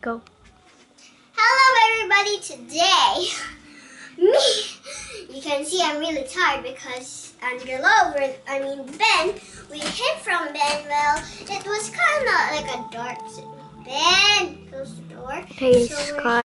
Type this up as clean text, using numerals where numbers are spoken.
Go. Hello everybody, today, you can see I'm really tired because Ben, we hid from Ben. Well, it was kind of like a dark, Ben, close the door. Hey, so Scott.